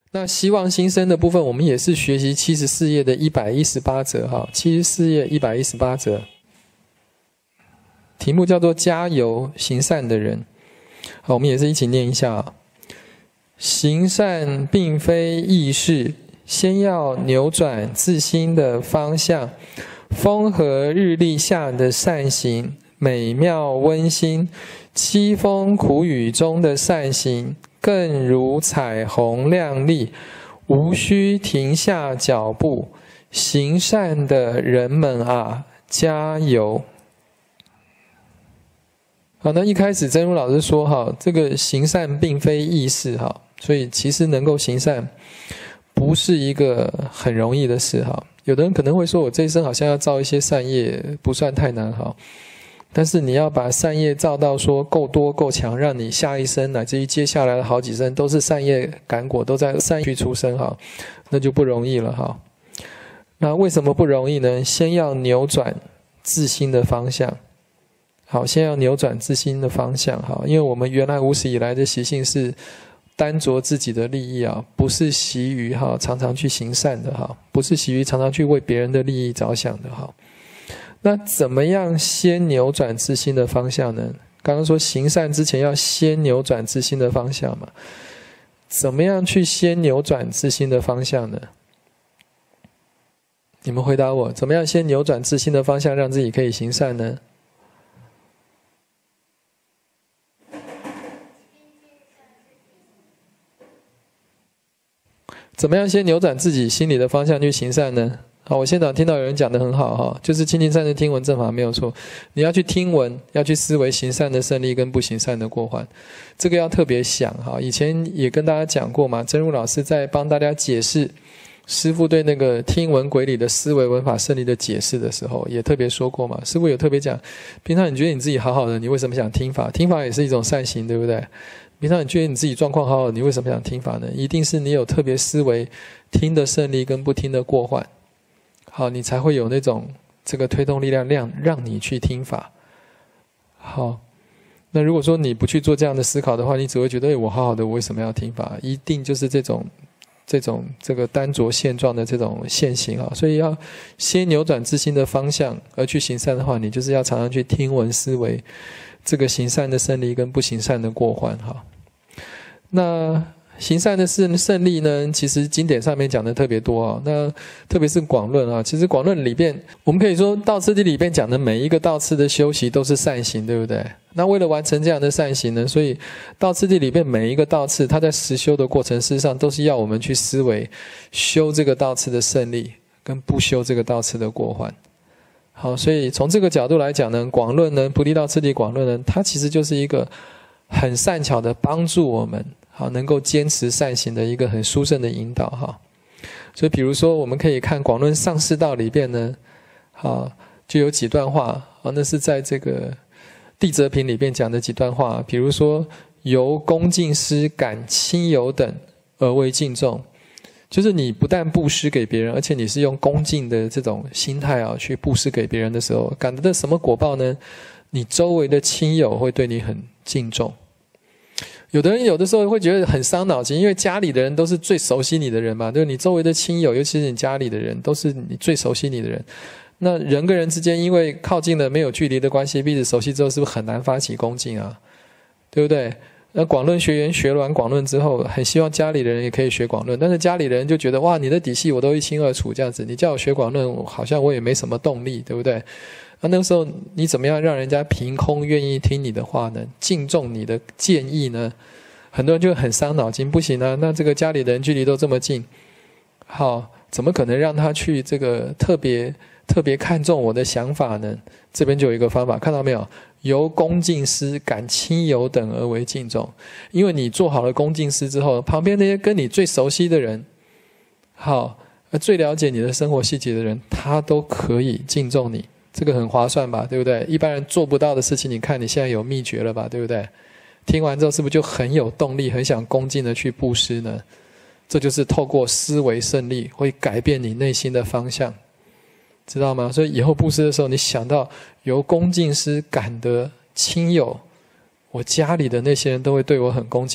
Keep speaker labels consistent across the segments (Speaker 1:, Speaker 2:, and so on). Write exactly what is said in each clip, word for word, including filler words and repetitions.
Speaker 1: 那希望新生的部分，我们也是学习七十四页的一百一十八则哈，七十四页一百一十八则，题目叫做加油行善的人。好，我们也是一起念一下啊。行善并非易事，先要扭转自心的方向。风和日丽下的善行美妙温馨，凄风苦雨中的善行更如彩虹亮丽，无需停下脚步，行善的人们啊，加油！好，那一开始真如老师说哈，这个行善并非易事哈，所以其实能够行善不是一个很容易的事哈。有的人可能会说，我这一生好像要造一些善业，不算太难哈。但是你要把善业造到说够多够强，让你下一生乃至于接下来的好几生都是善业感果，都在善趣出生哈，那就不容易了哈。那为什么不容易呢？先要扭转自心的方向。好，先要扭转自心的方向哈，因为我们原来无始以来的习性是单着自己的利益啊，不是习于哈常常去行善的哈，不是习于常常去为别人的利益着想的哈。那怎么样先扭转自心的方向呢？刚刚说行善之前要先扭转自心的方向嘛，怎么样去先扭转自心的方向呢？你们回答我，怎么样先扭转自心的方向，让自己可以行善呢？怎么样先扭转自己心里的方向去行善呢？好，我现场听到有人讲得很好哈，就是清净善知听闻正法没有错，你要去听闻，要去思维行善的胜利跟不行善的过患，这个要特别想哈。以前也跟大家讲过嘛，真如老师在帮大家解释师父对那个听闻轨理的思维文法胜利的解释的时候，也特别说过嘛。师父有特别讲，平常你觉得你自己好好的，你为什么想听法？听法也是一种善行，对不对？平常你觉得你自己状况好好，你为什么想听法呢？一定是你有特别思维听的胜利跟不听的过患，好，你才会有那种这个推动力量让让你去听法。好，那如果说你不去做这样的思考的话，你只会觉得，哎，我好好的，我为什么要听法？一定就是这种这种这个单着现状的这种现行啊。所以要先扭转自心的方向而去行善的话，你就是要常常去听闻思维这个行善的胜利跟不行善的过患哈。那行善的胜胜利呢，其实经典上面讲的特别多啊。那特别是广论啊，其实广论里边，我们可以说道次第里边讲的每一个道次的修习都是善行，对不对？那为了完成这样的善行呢，所以道次第里边每一个道次，它在实修的过程，事实上都是要我们去思维修这个道次的胜利，跟不修这个道次的过患。好，所以从这个角度来讲呢，广论呢，菩提道次第广论呢，它其实就是一个很善巧的帮助我们好能够坚持善行的一个很殊胜的引导哈。所以比如说我们可以看广论上士道里边呢，好就有几段话啊，那是在这个地则品里边讲的几段话，比如说由恭敬施感亲友等而为敬重，就是你不但布施给别人，而且你是用恭敬的这种心态啊去布施给别人的时候，感得的什么果报呢？你周围的亲友会对你很敬重。有的人有的时候会觉得很伤脑筋，因为家里的人都是最熟悉你的人嘛，就是你周围的亲友，尤其是你家里的人，都是你最熟悉你的人。那人跟人之间因为靠近了没有距离的关系，彼此熟悉之后，是不是很难发起恭敬啊？对不对？那广论学员学完广论之后，很希望家里的人也可以学广论，但是家里的人就觉得哇，你的底细我都一清二楚，这样子你叫我学广论，好像我也没什么动力，对不对？那那个时候你怎么样让人家凭空愿意听你的话呢？敬重你的建议呢？很多人就很伤脑筋，不行啊，那这个家里的人距离都这么近，好，怎么可能让他去这个特别特别看重我的想法呢？这边就有一个方法，看到没有？由恭敬施感亲友等而为敬重。因为你做好了恭敬施之后，旁边那些跟你最熟悉的人，好，最了解你的生活细节的人，他都可以敬重你。这个很划算吧，对不对？一般人做不到的事情，你看你现在有秘诀了吧，对不对？听完之后是不是就很有动力，很想恭敬的去布施呢？这就是透过思维胜利会改变你内心的方向，知道吗？所以以后布施的时候，你想到由恭敬施感得亲友，我家里的那些人都会对我很恭敬，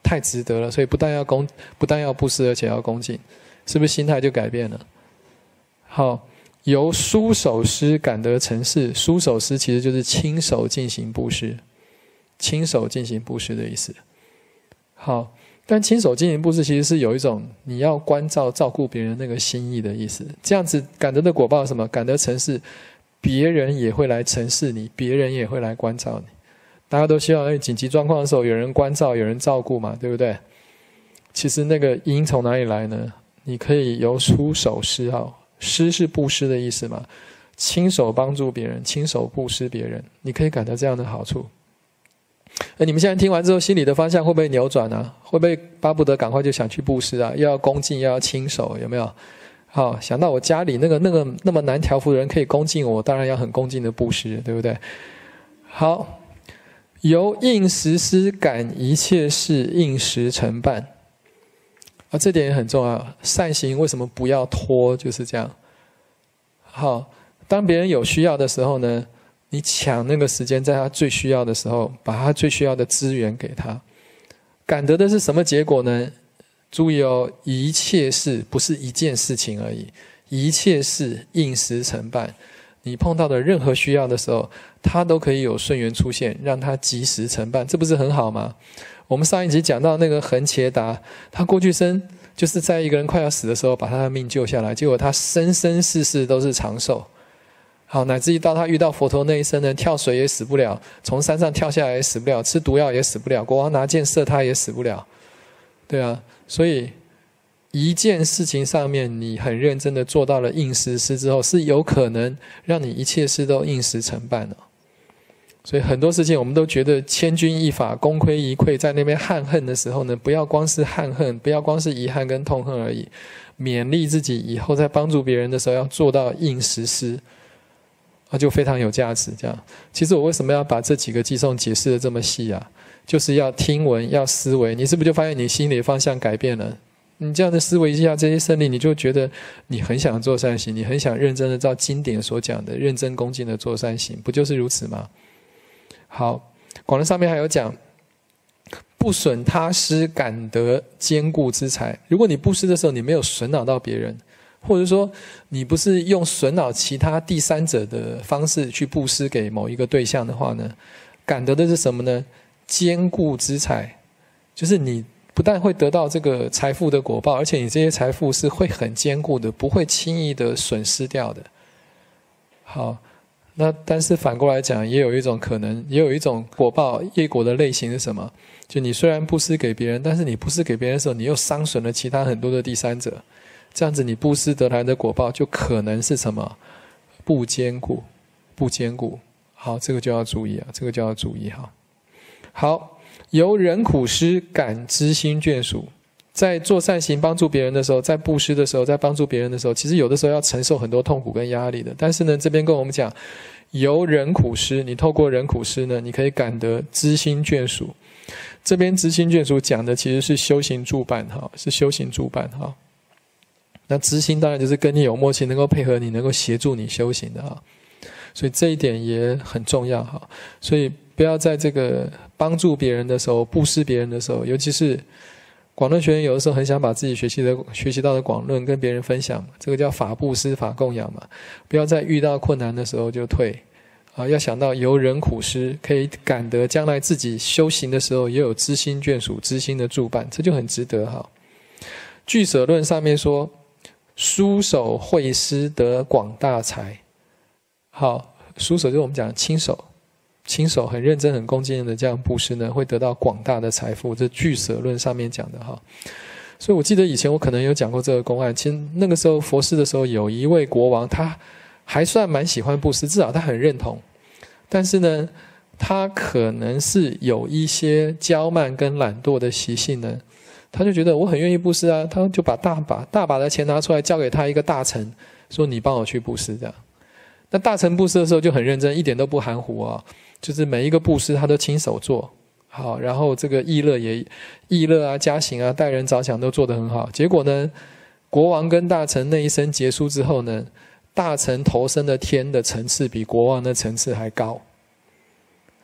Speaker 1: 太值得了，所以不但要恭，不但要布施，而且要恭敬，是不是心态就改变了？好，由书手施感得成事，书手施其实就是亲手进行布施，亲手进行布施的意思。好，但亲手进行布施其实是有一种你要关照照顾别人那个心意的意思。这样子感得的果报是什么？感得成事，别人也会来承事你，别人也会来关照你。大家都希望紧急状况的时候有人关照，有人照顾嘛，对不对？其实那个因从哪里来呢？你可以由书手施，好，施是布施的意思嘛，亲手帮助别人，亲手布施别人，你可以感得这样的好处。而你们现在听完之后，心里的方向会不会扭转啊？会不会巴不得赶快就想去布施啊？又要恭敬，又要亲手，有没有？好，想到我家里那个那个那么难调伏的人可以恭敬我，当然要很恭敬的布施，对不对？好，由应时施感一切事应时成办。啊，这点也很重要。善行为什么不要拖？就是这样。好，当别人有需要的时候呢，你抢那个时间，在他最需要的时候，把他最需要的资源给他。感得的是什么结果呢？注意哦，一切事不是一件事情而已，一切事应时成办。你碰到的任何需要的时候，他都可以有顺缘出现，让他及时成办，这不是很好吗？我们上一集讲到那个恒伽达，他过去生就是在一个人快要死的时候把他的命救下来，结果他生生世世都是长寿。好，乃至于到他遇到佛陀那一生呢，跳水也死不了，从山上跳下来也死不了，吃毒药也死不了，国王拿箭射他也死不了。对啊，所以一件事情上面你很认真的做到了应时施之后，是有可能让你一切事都应时成办的。所以很多事情我们都觉得千钧一发，功亏一篑，在那边憾恨的时候呢，不要光是憾恨，不要光是遗憾跟痛恨而已，勉励自己以后在帮助别人的时候要做到应时施，那就非常有价值。这样，其实我为什么要把这几个偈颂解释的这么细啊？就是要听闻，要思维。你是不是就发现你心里的方向改变了？你这样的思维一下这些胜利，你就觉得你很想做善行，你很想认真的照经典所讲的认真恭敬的做善行，不就是如此吗？好，广论上面还有讲，不损他施感得坚固之财。如果你布施的时候你没有损恼到别人，或者说你不是用损恼其他第三者的方式去布施给某一个对象的话呢，感得的是什么呢？坚固之财，就是你不但会得到这个财富的果报，而且你这些财富是会很坚固的，不会轻易的损失掉的。好，那但是反过来讲，也有一种可能，也有一种果报业果的类型是什么？就你虽然布施给别人，但是你布施给别人的时候，你又伤损了其他很多的第三者，这样子你布施得来的果报就可能是什么？不坚固，不坚固。好，这个就要注意啊，这个就要注意哈。好，由忍苦施感知心眷属。在做善行帮助别人的时候，在布施的时候，在帮助别人的时候，其实有的时候要承受很多痛苦跟压力的。但是呢，这边跟我们讲，由忍苦施，你透过忍苦施呢，你可以感得知心眷属。这边知心眷属讲的其实是修行助伴哈，是修行助伴哈。那知心当然就是跟你有默契，能够配合你，能够协助你修行的哈。所以这一点也很重要哈。所以不要在这个帮助别人的时候，布施别人的时候，尤其是广论学员有的时候很想把自己学习的学习到的广论跟别人分享，这个叫法布施法供养嘛。不要在遇到困难的时候就退啊，要想到由忍苦施，可以感得将来自己修行的时候也有知心眷属、知心的助伴，这就很值得哈。俱舍论上面说，书手会施得广大财。好，书手就是我们讲的亲手。亲手很认真很恭敬的这样布施呢，会得到广大的财富，这俱舍论上面讲的哈。所以我记得以前我可能有讲过这个公案，其实那个时候佛事的时候，有一位国王他还算蛮喜欢布施，至少他很认同，但是呢他可能是有一些骄慢跟懒惰的习性呢，他就觉得我很愿意布施啊，他就把大把大把的钱拿出来交给他一个大臣，说你帮我去布施这样。那大臣布施的时候就很认真，一点都不含糊啊，就是每一个布施他都亲手做好，然后这个意乐也意乐啊、加行啊、待人着想都做得很好。结果呢，国王跟大臣那一生结束之后呢，大臣投身的天的层次比国王的层次还高。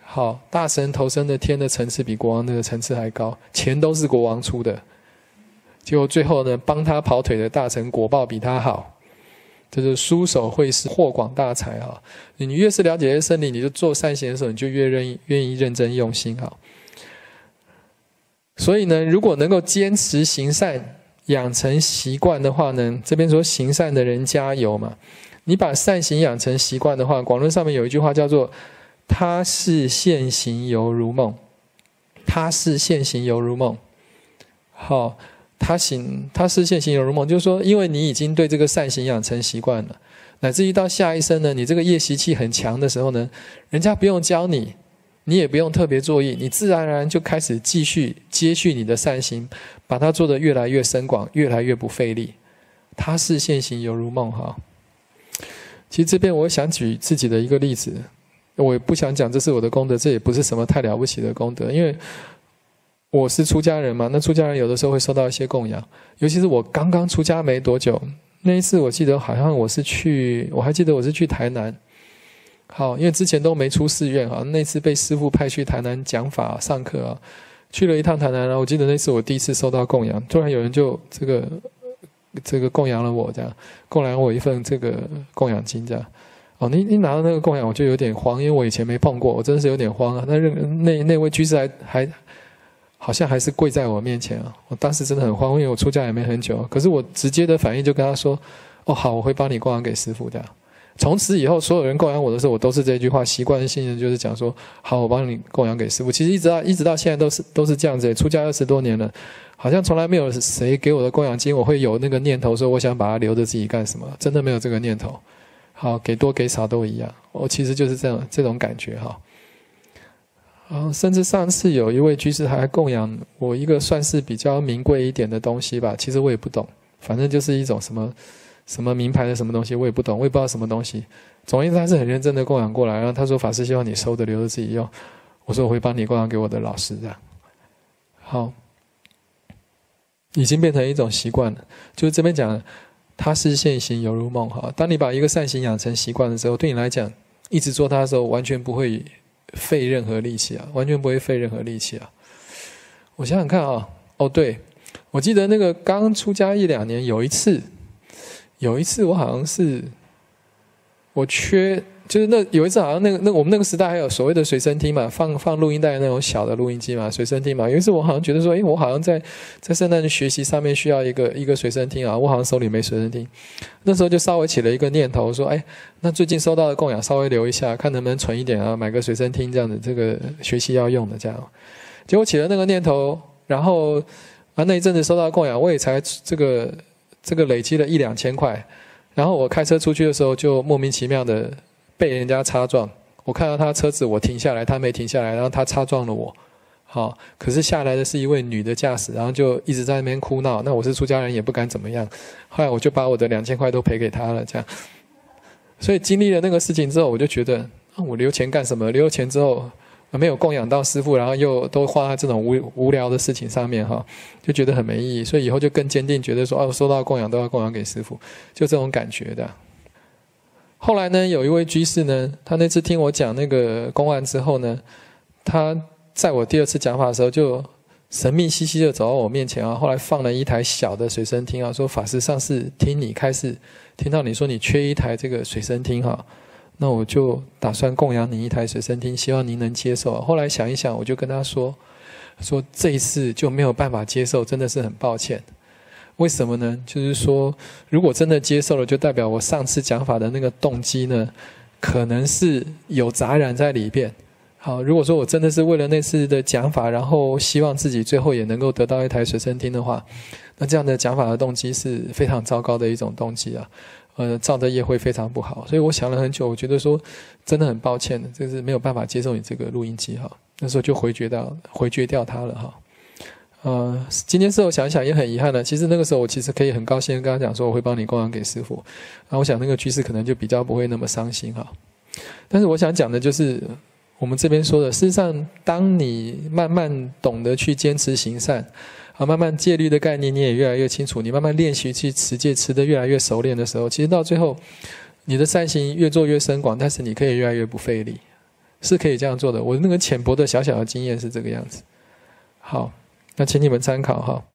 Speaker 1: 好，大神投生的天的层次比国王的层次还高，钱都是国王出的，结果最后呢，帮他跑腿的大臣果报比他好，这就是书手会师，获广大财哈。你越是了解这些圣理，你就做善行的时候，你就越愿意愿意认真用心哈。所以呢，如果能够坚持行善，养成习惯的话呢，这边说行善的人加油嘛。你把善行养成习惯的话，广论上面有一句话叫做他是现行犹如梦，他是现行犹如梦。好，他行他是现行犹如梦，就是说因为你已经对这个善行养成习惯了，乃至于到下一生呢，你这个业习气很强的时候呢，人家不用教你，你也不用特别作意，你自然而然就开始继续接续你的善行，把它做得越来越深广，越来越不费力。他是现行犹如梦哈。其实这边我想举自己的一个例子，我也不想讲这是我的功德，这也不是什么太了不起的功德，因为我是出家人嘛，那出家人有的时候会收到一些供养，尤其是我刚刚出家没多久，那一次我记得好像我是去，我还记得我是去台南，好，因为之前都没出寺院啊，那次被师父派去台南讲法上课啊，去了一趟台南，然后我记得那次我第一次收到供养，突然有人就这个这个供养了我，这样供养我一份这个供养金这样。哦，你你拿到那个供养，我就有点慌，因为我以前没碰过，我真的是有点慌啊。那那那位居士还还好像还是跪在我面前啊，我当时真的很慌，因为我出家也没很久，可是我直接的反应就跟他说：“哦，好，我会帮你供养给师父。”这样，从此以后，所有人供养我的时候，我都是这句话，习惯性的就是讲说：“好，我帮你供养给师父。”其实一直到一直到现在都是都是这样子，出家二十多年了，好像从来没有谁给我的供养金，我会有那个念头说我想把它留着自己干什么，真的没有这个念头。好，给多给少都一样，我其实就是这样这种感觉哈。啊，甚至上次有一位居士还供养我一个算是比较名贵一点的东西吧，其实我也不懂，反正就是一种什么什么名牌的什么东西，我也不懂，我也不知道什么东西。总而言之，他是很认真的供养过来，然后他说法师希望你收的留着自己用，我说我会帮你供养给我的老师这样。好，已经变成一种习惯了，就是这边讲。他是现行犹如梦哈。当你把一个善行养成习惯的时候，对你来讲，一直做它的时候，完全不会费任何力气啊，完全不会费任何力气啊。我想想看啊，哦对，我记得那个刚出家一两年，有一次，有一次我好像是我缺，就是那有一次好像那个那我们那个时代还有所谓的随身听嘛，放放录音带的那种小的录音机嘛，随身听嘛。有一次我好像觉得说，诶，我好像在在圣诞学习上面需要一个一个随身听啊，我好像手里没随身听。那时候就稍微起了一个念头，说，哎，那最近收到的供养稍微留一下，看能不能存一点啊，买个随身听这样子，这个学习要用的这样。结果起了那个念头，然后啊那一阵子收到的供养，我也才这个这个累积了一两千块。然后我开车出去的时候，就莫名其妙的被人家擦撞。我看到他车子，我停下来，他没停下来，然后他擦撞了我。好，可是下来的是一位女的驾驶，然后就一直在那边哭闹。那我是出家人，也不敢怎么样。后来我就把我的两千块都赔给他了，这样。所以经历了那个事情之后，我就觉得，啊、我留钱干什么？留了钱之后，没有供养到师父，然后又都花在这种无无聊的事情上面哈，就觉得很没意义。所以以后就更坚定，觉得说，哦，收到供养都要供养给师父，就这种感觉的。后来呢，有一位居士呢，他那次听我讲那个公案之后呢，他在我第二次讲法的时候，就神秘兮兮的走到我面前啊，后来放了一台小的随身听啊，说法师上次听你开始听到你说你缺一台这个随身听哈，那我就打算供养你一台随身听，希望您能接受。后来想一想，我就跟他说，说这一次就没有办法接受，真的是很抱歉。为什么呢？就是说，如果真的接受了，就代表我上次讲法的那个动机呢，可能是有杂染在里边。好，如果说我真的是为了那次的讲法，然后希望自己最后也能够得到一台随身听的话，那这样的讲法的动机是非常糟糕的一种动机啊，呃，造的业会非常不好。所以我想了很久，我觉得说真的很抱歉的，这是没有办法接受你这个录音机哈。那时候就回绝掉，回绝掉它了哈。呃，今天事后想一想也很遗憾的。其实那个时候我其实可以很高兴地跟他讲说，我会帮你供养给师父。然后我想那个居士可能就比较不会那么伤心哈。但是我想讲的就是我们这边说的，事实上，当你慢慢懂得去坚持行善，啊，慢慢戒律的概念你也越来越清楚，你慢慢练习去持戒持得越来越熟练的时候，其实到最后，你的善行越做越深广，但是你可以越来越不费力。 是可以这样做的。我那个浅薄的小小的经验是这个样子。好，那请你们参考哈。